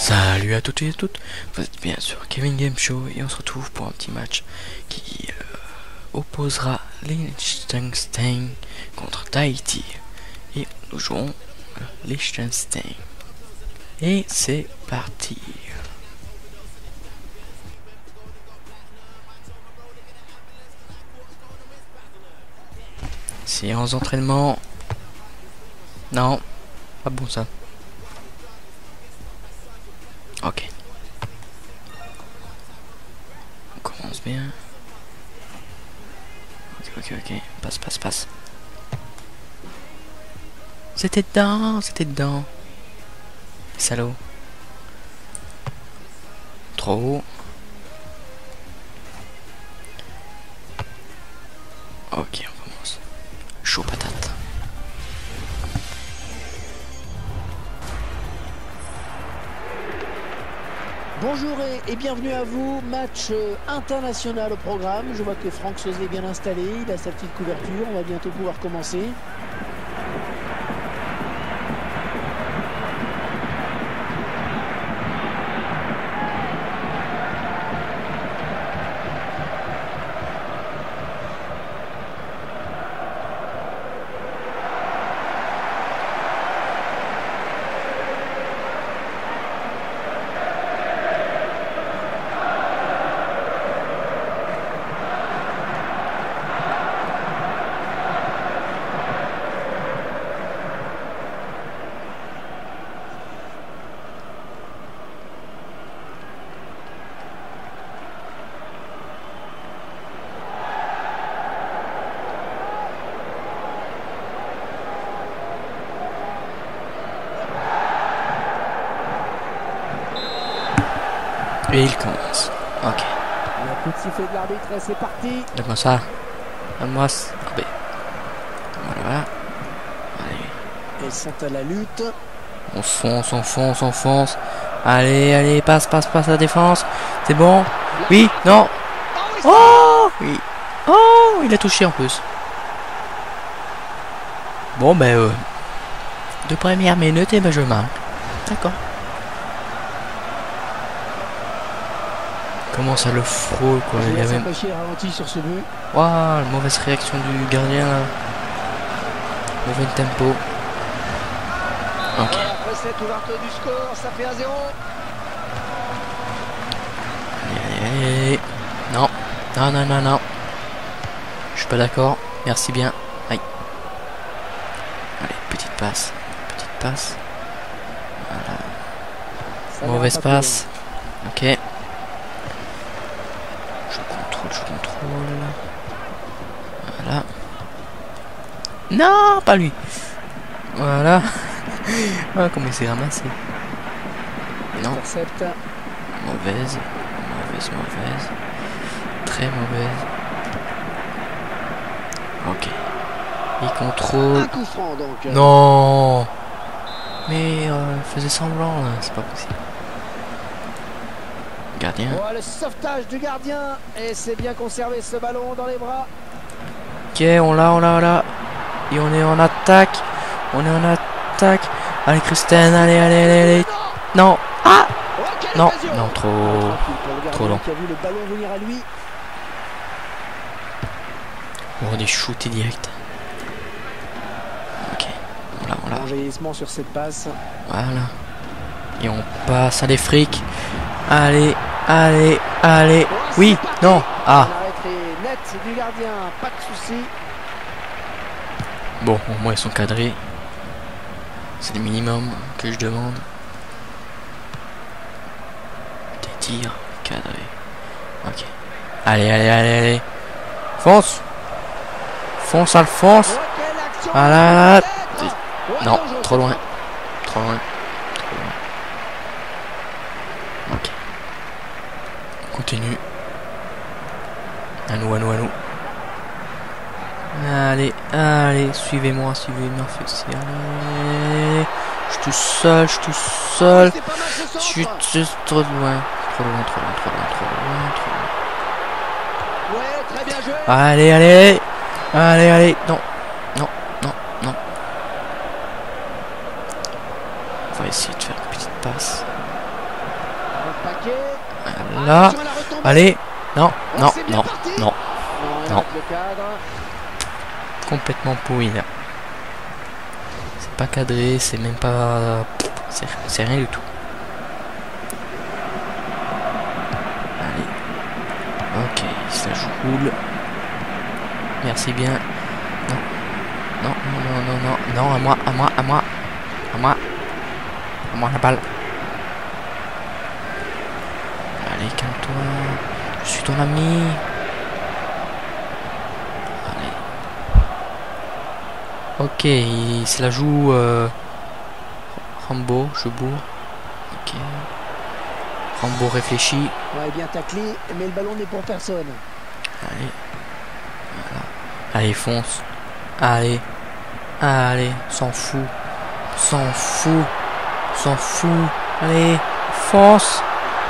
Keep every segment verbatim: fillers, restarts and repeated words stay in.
Salut à toutes et à toutes, vous êtes bien sûr Kevin Game Show et on se retrouve pour un petit match qui euh, opposera Liechtenstein contre Tahiti. Et nous jouons euh, Liechtenstein. Et c'est parti. Séance d'entraînement. Non, pas bon ça. Ok. On commence bien. Ok, ok, ok. Passe, passe, passe. C'était dedans, c'était dedans. Salaud. Trop haut. Ok, on commence. Chaud patate. Bonjour et, et bienvenue à vous, match euh, international au programme. Je vois que Franck Sauzet est bien installé, il a sa petite couverture, on va bientôt pouvoir commencer. Et il commence. Ok. Le coup de sifflet de l'arbitre et c'est parti. Donne-moi ça. Donne-moi ça. Ah ben. Voilà. Allez. Elles sont à la lutte. On fonce, on fonce, on fonce. Allez, allez, passe, passe, passe la défense. C'est bon. Oui, non. Oh, oui. Oh, il a touché en plus. Bon, ben, euh, de première minute, et ben je marque. D'accord. Comment ça le frôle, quoi. Il y a même... ralenti sur ce but. Waouh, mauvaise réaction du gardien là. Mauvais tempo. Ok. Après cette ouverture du score, ça fait un zéro. Allez, allez, allez. Non. Non, non, non, non. Je suis pas d'accord. Merci bien. Aïe. Allez, petite passe. Petite passe. Voilà. Mauvaise passe. Ok. Je contrôle, je contrôle. Voilà. Non, pas lui. Voilà. Ah, comment il s'est ramassé. Non. Intercept. Mauvaise. Mauvaise, mauvaise. Très mauvaise. Ok. Il contrôle. Un coup franc donc. Non. Mais euh, il faisait semblant là, c'est pas possible. Gardien. Oh, le sauvetage du gardien. Et c'est bien conservé ce ballon dans les bras. Ok, on l'a, on l'a, on l'a. Et on est en attaque. On est en attaque. Allez, Christine, allez, allez, allez, allez. Non. Ah. Non, non, trop. Trop long. Qui a vu le ballon venir à lui. On est shooté direct. Ok. Voilà, on l'a. Enjaillissement sur cette passe. Voilà. Et on passe à les frics. Allez, allez, allez. Oui, non. Ah. Net du gardien, pas de souci. Bon, au moins ils sont cadrés. C'est le minimum que je demande. Des tirs cadrés. Ok. Allez, allez, allez, allez. Fonce. Fonce, Alphonse. Voilà. Non, trop loin. Trop loin. Trop loin. Ok. On continue. À nous, à nous, à nous. Allez, allez, suivez-moi, suivez-moi, allez. Je suis tout seul, je suis tout seul. Je suis juste trop loin. Trop loin, trop loin, trop loin, trop loin, trop loin. Ouais, très bien joué. Allez, allez. Allez, allez. Non, non, non, non. On va essayer de faire une petite passe. Là. Allez. Non, non, non, non. Non. Complètement pourri là. C'est pas cadré, c'est même pas... C'est rien du tout. Allez. Ok, ça joue cool. Merci bien. Non. Non, non, non, non, non. Non, à moi, à moi, à moi. À moi. À moi la balle. Allez, calme-toi. Je suis ton ami. Allez. Ok, il se la joue euh, Rambo, je bourre. Ok. Rambo réfléchit. Ouais, bien taclé, mais le ballon n'est pour personne. Allez. Voilà. Allez, fonce. Allez. Allez, s'en fout. S'en fout. S'en fout. Allez, fonce.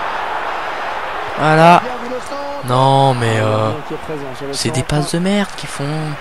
Voilà. Non, mais euh, c'est des passes de merde qu'ils font.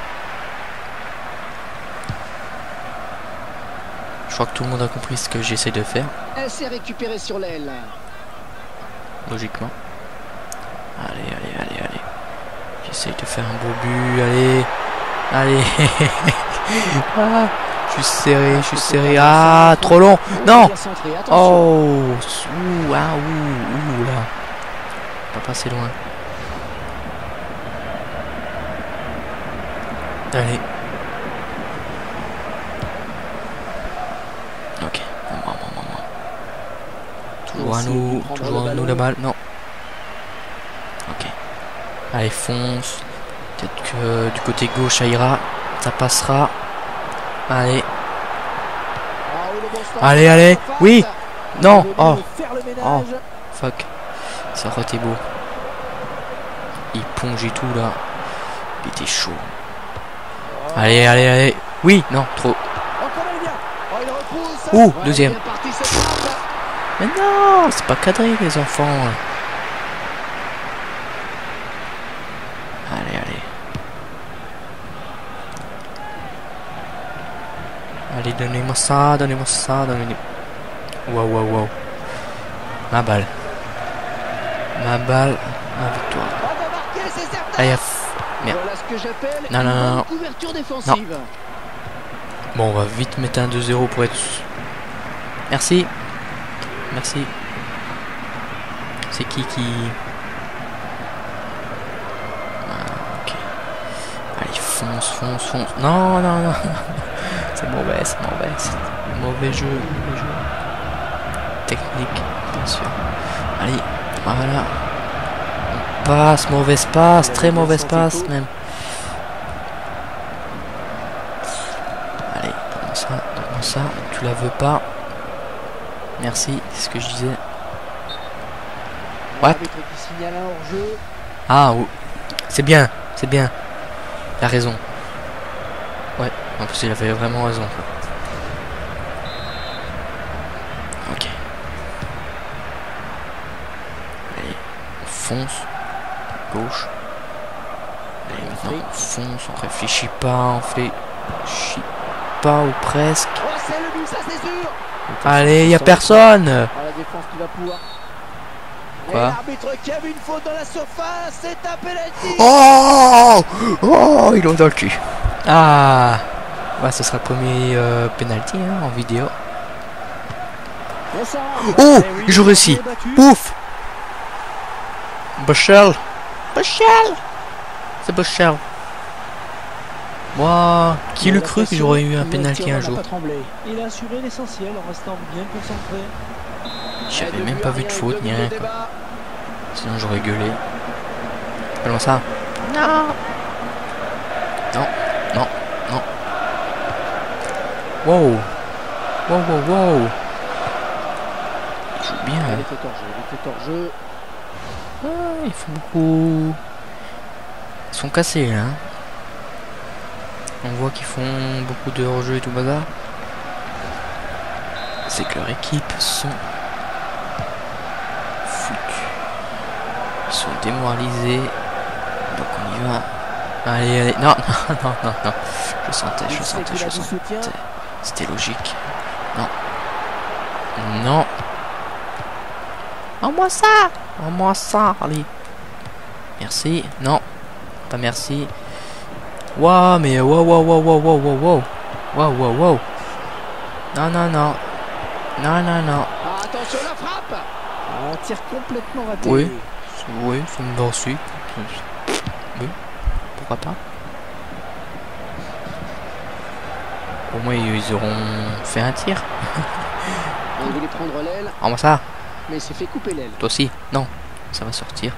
Je crois que tout le monde a compris ce que j'essaie de faire. Elle s'est récupérée sur l'aile. Logiquement. Allez, allez, allez, allez. J'essaye de faire un beau but. Allez. Allez. Ah, je suis serré, je suis serré. Ah, trop long. Non. Oh. Ouh, ah, ouh, ouh, là. Pas passer loin. Allez. Ok. Moi, moi, moi, moi. Toujours à nous. Toujours à nous la balle. Non. Ok. Allez, fonce. Peut-être que du côté gauche, ça ira. Ça passera. Allez. Allez, allez. Oui. Non. Oh. Oh. Fuck. Ça aurait été beau. Il plonge et tout là. Il était chaud. Allez, allez, allez. Oui, non, trop. Ouh, deuxième. Mais non, c'est pas cadré les enfants. Allez, allez. Allez, donnez-moi ça, donnez-moi ça, donnez-moi... Waouh, waouh, waouh. Ma balle. Ma balle, ma victoire. Allez, merde. Non, non, non, non. Non. Bon, on va vite mettre un deux zéro pour être... Merci. Merci. C'est qui qui... Ah, ok. Allez, fonce, fonce, fonce. Non, non, non. C'est mauvais, c'est mauvais. C'est mauvais jeu, mauvais jeu. Technique, bien sûr. Allez, voilà. On passe, mauvais passe, très mauvais passe même. Allez, donne-moi ça, donne-moi ça. Tu la veux pas. Merci, c'est ce que je disais. What? Ah, c'est bien, c'est bien. Il a raison. Ouais, en plus il avait vraiment raison. Quoi. Ok. Allez, on fonce. Gauche. Allez, maintenant on fonce, on réfléchit pas, on fait... Réfléchit pas ou presque. Allez, il y a personne. Quoi? Oh, oh, ils l'ont dans le cul. Ah, ouais, ce sera le premier euh, penalty hein, en vidéo. Oh, je réussis. Ouf. Boschel. Boschel. C'est Boschel. Moi, qui l'eût cru que j'aurais eu un penalty un jour? Il a assuré l'essentiel en restant bien concentré. J'avais même pas vu de faute ni rien. Quoi. Sinon j'aurais gueulé. Comment ça? Non. Non, non, non. Wow. Wow, wow, wow. Il joue bien. Il était hors jeu, il était hors jeu. Ah, il faut beaucoup. Ils sont cassés là. Hein. On voit qu'ils font beaucoup de hors-jeu et tout bazar. C'est que leur équipe sont foutus. Ils sont démoralisés. Donc on y va. Allez, allez. Non, non, non, non, non. Je sentais, je sentais, je sentais. C'était logique. Non. Non. Rends-moi ça. Rends-moi ça. Allez. Merci. Non. Pas merci. Waouh, mais waouh, waouh, waouh, waouh, waouh, waouh. Waouh, waouh, waouh. Non, non, non. Non, non, non. Ah, attention la frappe. Un tir complètement raté. Oui. Oui, ça me va aussi. Oui. Pourquoi pas. Au moins, ils auront fait un tir. On voulait prendre l'aile, Rends-moi ça. mais c'est fait couper l'aile. Toi aussi. Non. Ça va sortir.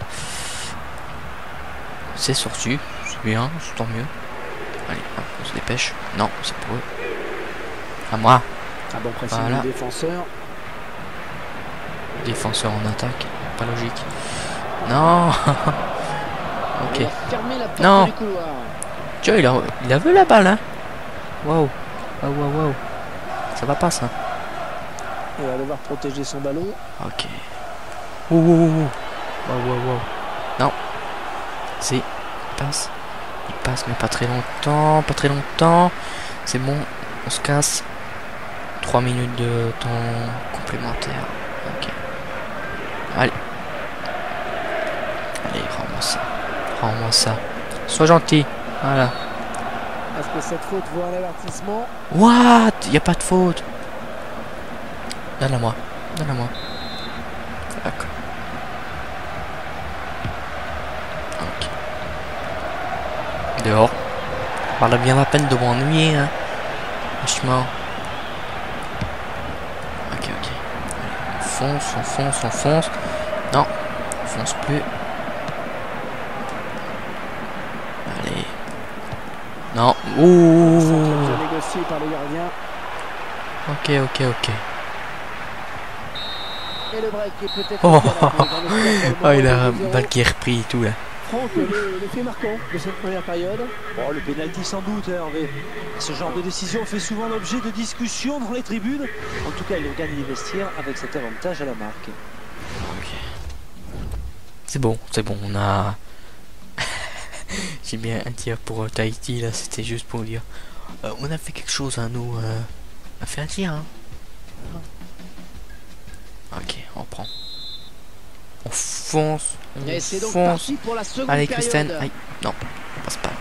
C'est sorti. C'est bien. C'est tant mieux. Allez, hop, on se dépêche. Non, c'est pour eux. À moi. Ah bon, pressing Voilà. du défenseur. Défenseur en attaque. Pas logique. Non. Ok. Il a fermé la porte Non. du couloir. Tiens, il a, il a vu la balle, hein. Waouh. Waouh, waouh, waouh. Ça va pas, ça. Il va devoir protéger son ballon. Ok. Ouh, ouh, ouh, ouh. Waouh, waouh, waouh. Non. Si. Il passe. Il passe, mais pas très longtemps. Pas très longtemps. C'est bon. On se casse. trois minutes de temps complémentaire. Ok. Allez. Allez, rends-moi ça. Rends-moi ça. Sois gentil. Voilà. Est-ce que cette faute vaut un avertissement? What? Y a pas de faute. Donne-la-moi. Donne-la-moi. D'accord. Ok. Dehors. Parle bien la peine de m'ennuyer, hein. Franchement. Ok, ok. Allez, on fonce, on fonce, on fonce. Non. On fonce plus. Allez. Non. Ouh. Centre négocié par le gardien. Ok, ok, ok. Et le break est peut-être. Oh, bien appelé dans le score pour oh, le il a moment un de zéro. balle qui est repris et tout là. Franck, le, le fait marquant de cette première période. Bon, le pénalty sans doute, Hervé. Ce genre de décision fait souvent l'objet de discussions dans les tribunes. En tout cas, il gagne les vestiaires avec cet avantage à la marque. Ok. C'est bon, c'est bon, on a... J'ai bien un tir pour euh, Tahiti, là, c'était juste pour dire... Euh, on a fait quelque chose, hein, nous... Euh... On a fait un tir, hein. Ok, on prend. On fonce, on Et c'est donc fonce. parti pour la seconde Allez, période. Christine, aïe, non, passe pas.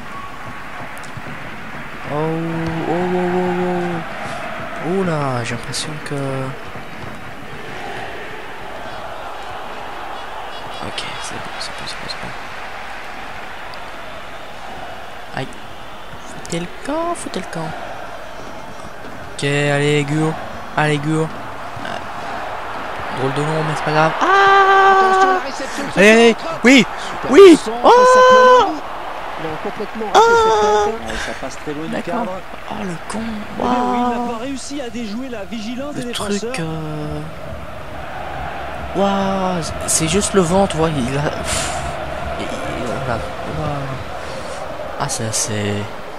Oh, oh, oh, oh, oh. Oh là, j'ai l'impression que... Ok, c'est bon, c'est bon, c'est bon, c'est bon. Aïe. Foutez le camp, foutez le camp. Ok, allez, Gur. Allez, Gur. Ah. Drôle de nom, mais c'est pas grave. Attention, Ah, la réception de ce allez, allez. centre. Oui, Super oui. centre, Oh, ça peut aller. Il a complètement raté cette tête. Ouais, ça passe très loin du d'accord. cadre. Oh, le con. Eh bien oui, il n'a Waouh. pas réussi à déjouer la vigilance des Le défenseurs. truc... Euh... Waouh, c'est juste le vent, tu vois, il a... Il a... Waouh. Ah, c'est assez...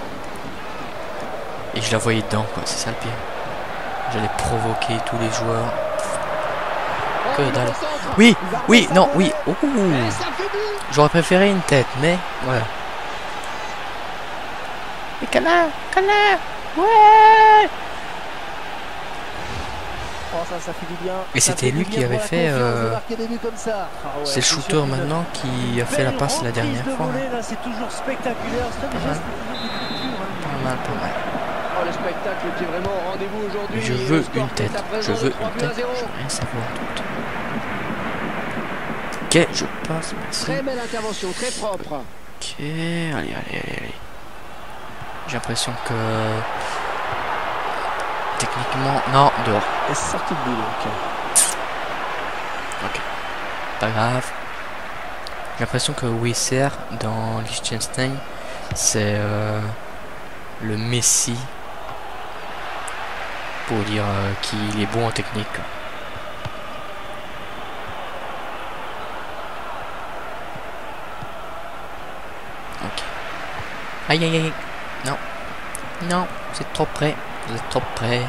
Et je la voyais dedans, quoi, c'est ça le pire. J'allais provoquer tous les joueurs. Que Oh, dalle. le centre. Oui, Il va oui, remettre non, sa oui. volée. Ouh. Et ça fait but. J'aurais préféré une tête, mais voilà. Et canard, canard, ouais. Oh, ça, ça fait du bien. Et Ça c'était fait du lui bien qui avait pour la fait, confiance de euh, marquer des buts comme ça. Ah ouais, C'est le sûr shooter qu'il a- maintenant qui a fait la Belle passe la reprise dernière de fois. volée, là, c'est toujours spectaculaire. C'est un Pas des mal. gestes toujours des cultures, hein. Pas mal, pas mal. Oh, le spectacle qui est vraiment au rendez-vous aujourd'hui. Mais je Et veux le score une qui est tête, à présent je de veux trois une buts à tête, zéro. je veux rien savoir d'autre. Ok, je passe, merci. Très belle intervention, très propre. Ok, allez, allez, allez, allez. J'ai l'impression que... Techniquement... Non, dehors. Et c'est sorti de but donc. Ok. Pas grave. J'ai l'impression que Wisser, dans Liechtenstein, c'est euh, le Messi pour dire euh, qu'il est bon en technique. Quoi. Ok. Aïe aïe aïe. Non. Non, c'est trop près. Vous êtes trop près.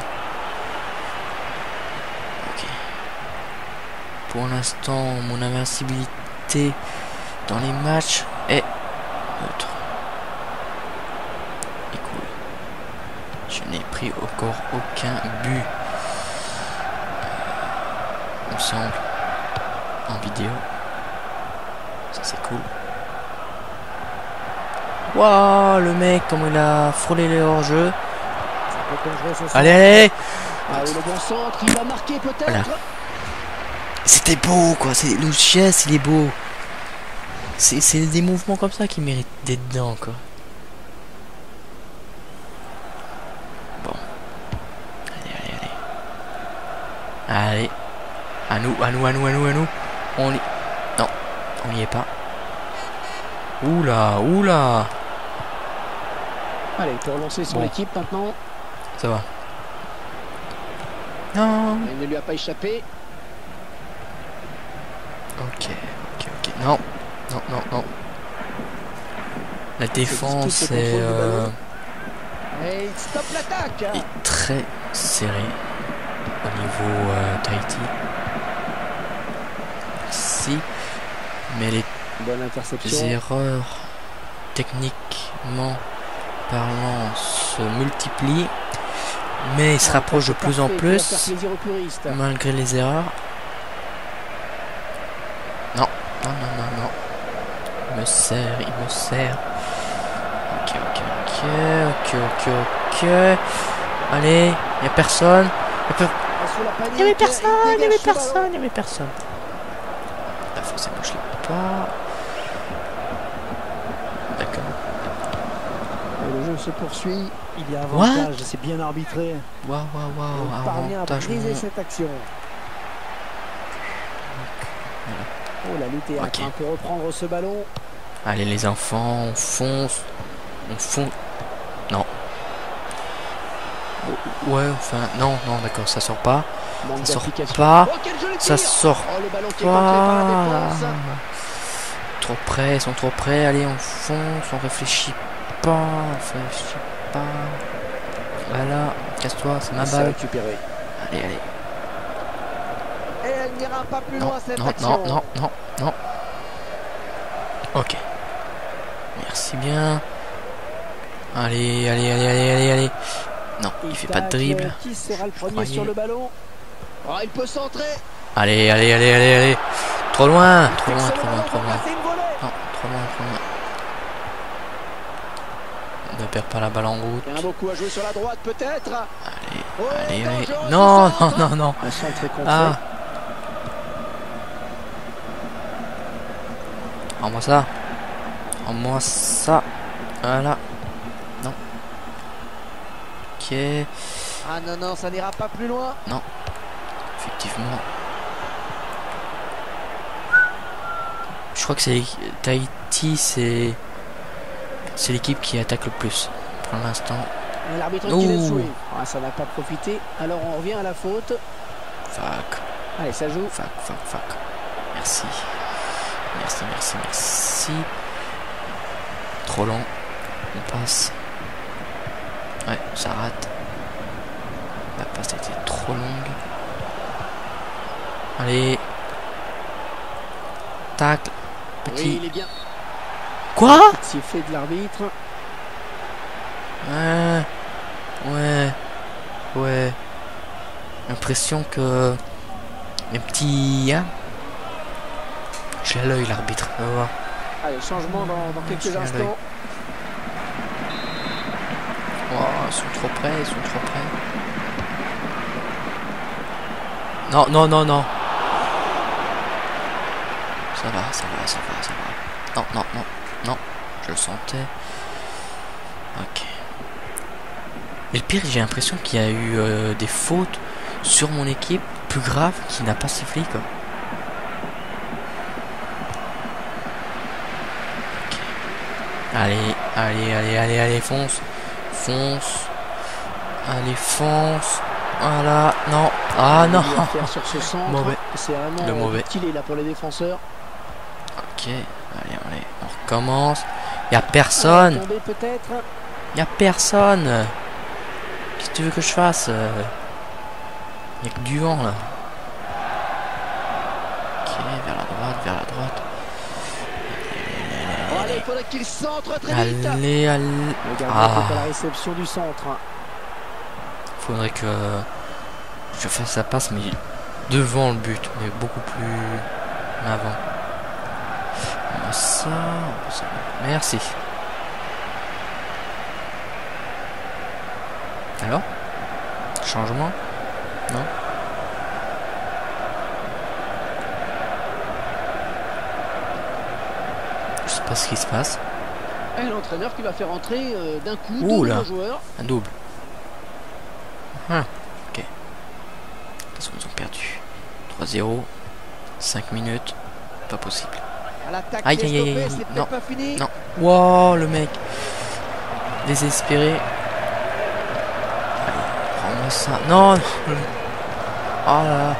Ok. Pour l'instant, mon invincibilité dans les matchs est neutre. Et cool. Je n'ai pris encore aucun but. Il me semble. en vidéo. Ça c'est cool. Waouh, le mec, comment il a frôlé les hors-jeu. Allez, allez. Ah oui, le bon centre, il va marquer peut-être. Voilà. C'était beau, quoi. C'est le geste, il est beau. C'est des mouvements comme ça qui méritent d'être dedans, quoi. Bon. Allez, allez, allez. Allez. À nous, à nous, à nous, à nous, à nous. On y... Non, on y est pas. Oula, oula. Allez, il peut relancer son Bon. équipe maintenant. Ça va. Non. Il ne lui a pas échappé. Ok, ok, ok. Non, non, non, non. La défense dispute le est, contrôle du euh, ballon. Et il stoppe l'attaque. est très serrée au niveau euh, Tahiti. Si, mais les Bonne interception. erreurs techniquement parlant se multiplient, mais ils se rapprochent de plus en Parfait, il va faire plus plaisir aux puristes. malgré les erreurs. Non, non, non, non, non. Il me sert, il me sert. Ok, ok, ok, ok, ok, ok. Allez, il n'y a personne. Y a per... Sous la panique, Il n'y avait personne, il n'y dégage avait ce ballon. personne, il n'y avait personne. Là, forcément, je l'ai pas. D'accord. Et le jeu se poursuit. Il y a What? avantage, c'est bien arbitré. Waouh, waouh, waouh, Il parvient à avantage. briser mon- cette action. Oh, la lutte est Ok. âpre. On peut reprendre ce ballon. Allez, les enfants, on fonce. On fonce. Non. Oh, ouais, enfin, non, non, d'accord, ça sort pas. Manque Ça sort d'application. pas. Oh, quel joli Ça tir. sort Oh, le ballon qui est contré par la pas. défense. Trop près, ils sont trop près. Allez, on fonce, on réfléchit pas, on réfléchit pas. Voilà, casse-toi, c'est ma C'est balle. récupéré. Allez, allez. Et elle n'ira pas plus Non, loin cette non, action. non, non, non, non. Ok. Merci bien. Allez, allez, allez, allez, allez, allez. Non, il fait pas de tacle. dribble. Qui sera le premier croyais. sur le ballon? Oh, il peut centrer. Allez, allez, allez, allez, allez. Trop loin, trop loin, Excellent trop loin, ballon trop pour loin. placer une volée. Non, trop loin, trop loin. Ne perds pas la balle en route. Il y a un beau coup à jouer sur la droite peut-être. Allez, Oh, allez, allez. dangereux, Non, ce non, centre. non, non. Un centre contré. Ah. Rends-moi ça. Rends-moi ça. Voilà. Non. Ok. Ah non, non, ça n'ira pas plus loin. Effectivement. Je crois que c'est Tahiti, c'est c'est l'équipe qui attaque le plus pour l'instant. Et l'arbitre Ouh. qui laisse jouer. Ah, ça n'a pas profité. Alors on revient à la faute. Fuck, Allez, ça joue. fuck, fuck, fuck. Merci. Merci, merci, merci. Trop lent. On passe. Ouais, ça rate. La passe a été trop longue. Allez. Tac. Oui, Petit. il est bien. Quoi? Sifflet de l'arbitre. Ouais. Ouais. Ouais. L'impression que les petits. Hein, j'ai à l'œil l'arbitre. On va voir. Allez, changement dans, dans Je suis quelques à l'œil. instants. Oh, ils sont trop près, ils sont trop près. Non, non, non, non. Ça va, ça va, ça va, ça va. Non, non, non, non. Je le sentais. Ok. Mais le pire, j'ai l'impression qu'il y a eu euh, des fautes sur mon équipe plus graves qui n'a pas sifflé, quoi. Ok. Allez, allez, allez, allez, allez, fonce. Fonce. Allez, fonce. Voilà. Non. Ah non. Il va faire sur ce centre. Mauvais. C'est vraiment Le mauvais. utile là pour les défenseurs. Ok. Allez, allez. On recommence. Y a personne. Tomber peut-être. Y a personne. Qu'est-ce que tu veux que je fasse? Y a que du vent là. Ok, vers la droite, vers la droite. Oh, allez, il faudrait qu'il centre très vite. Allez, allez. Le gardien Ah. fait à la réception du centre. Faudrait que je fasse sa passe, mais devant le but, mais beaucoup plus en avant. Ça, ça. Merci. Alors? Changement? Non? Je sais pas ce qui se passe. Et l'entraîneur qui va faire entrer euh, d'un coup Ouh, deux là. nouveaux joueurs. Un double. Ah, ok. Attention, ils ont perdu. trois zéro. cinq minutes. Pas possible. À l'attaque, Aïe, qui est aïe, aïe, stoppée, aïe, c'est non. peut-être pas fini. Non. Wow, le mec. Désespéré. Allez, prends-moi ça. Non, non. Oh là là.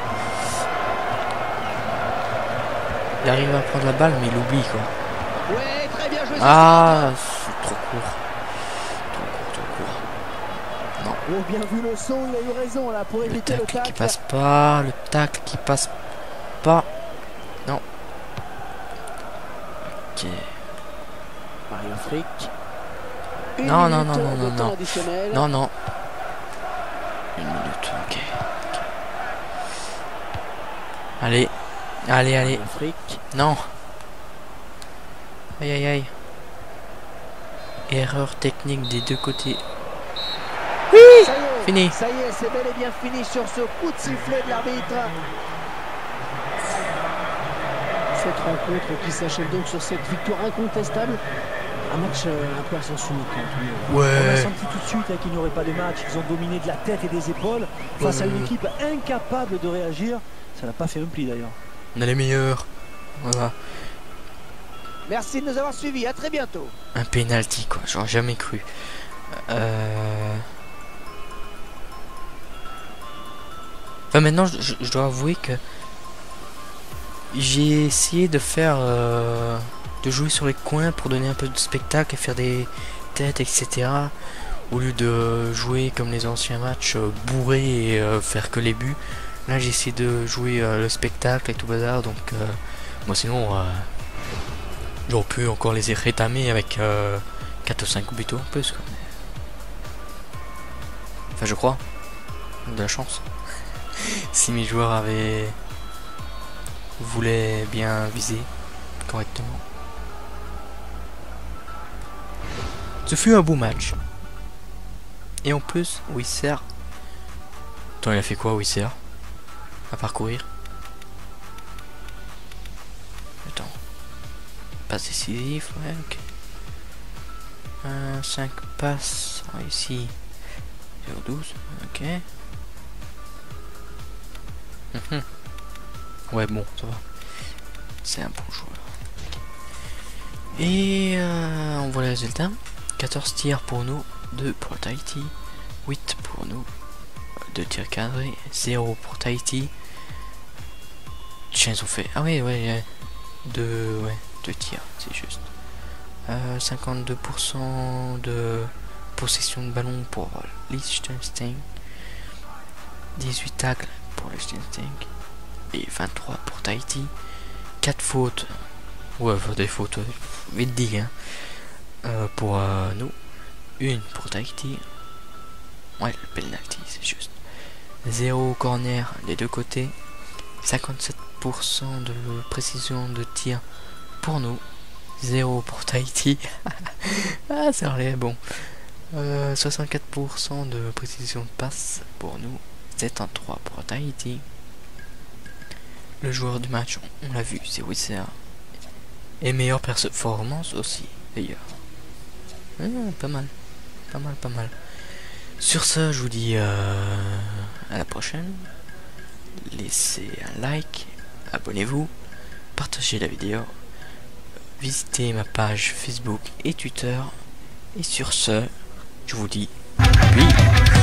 Il arrive à prendre la balle, mais il oublie quoi. Ouais, très bien joué. Ah, c'est trop court. Trop court, trop court. Non. Oh, bien vu le son, il a eu raison là pour Le éviter le tacle tacle. qui passe pas. Le tacle qui passe pas. Non. Ok. Mario Frick. Une Non, non, minute non, non, de non, temps non. additionnel. Non, non. Une minute, ok. Ok. Allez. Allez, allez. Mario Frick. Non. Aïe, aïe, aïe. Erreur technique des deux côtés. Ça y est, Fini. Ça y est, c'est bel et bien fini sur ce coup de sifflet de l'arbitre. Cette rencontre qui s'achève donc sur cette victoire incontestable. Un match euh, un peu à sens unique. On a Ouais. senti tout de suite hein, qu'il n'y aurait pas de match. Ils ont dominé de la tête et des épaules face à une Ouais. équipe incapable de réagir. Ça n'a pas fait un pli d'ailleurs. On a les meilleurs. Voilà. Merci de nous avoir suivis. À très bientôt. Un penalty quoi. J'aurais jamais cru. Euh... Enfin maintenant je, je- je dois avouer que j'ai essayé de faire euh, de jouer sur les coins pour donner un peu de spectacle et faire des têtes etc. Au lieu de jouer comme les anciens matchs euh, bourrés et euh, faire que les buts. Là j'ai essayé de jouer euh, le spectacle et tout bazar donc euh, moi sinon euh, j'aurais pu encore les rétamer avec euh, quatre ou cinq buts en plus quoi. Enfin je crois. De la chance. Si mes joueurs avaient voulaient bien viser correctement. Ce fut un beau match. Et en plus, Wisser. Attends, il a fait quoi Wisser? À parcourir. Attends. Passe décisif, ouais, ok. Un cinq passes ici. zéro douze, ok. Mhm. Ouais, bon, ça va. C'est un bon joueur. Et euh, on voit les résultats. quatorze tirs pour nous, deux pour Tahiti, huit pour nous, deux tirs cadrés, zéro pour Tahiti. Tiens, ils ont fait. Ah, oui, ouais, deux, ouais, deux tirs, c'est juste. Euh, cinquante-deux pour cent de possession de ballon pour Liechtenstein, dix-huit tacles pour Liechtenstein et vingt-trois pour Tahiti. quatre fautes, ouais, des fautes, vite dit, hein, euh, pour euh, nous, une pour Tahiti, ouais, le penalty, c'est juste. zéro corner des deux côtés, cinquante-sept pour cent de précision de tir pour nous, zéro pour Tahiti. Ah, c'est vrai, bon. Euh, soixante-quatre pour cent de précision de passe pour nous, soixante-treize pour Tahiti. Le joueur du match, on l'a vu, c'est Wisser. Et meilleure performance aussi, d'ailleurs. Ah, pas mal, pas mal, pas mal. Sur ce, je vous dis euh, à la prochaine. Laissez un like, abonnez-vous, partagez la vidéo, visitez ma page Facebook et Twitter. Et sur ce, je vous dis oui.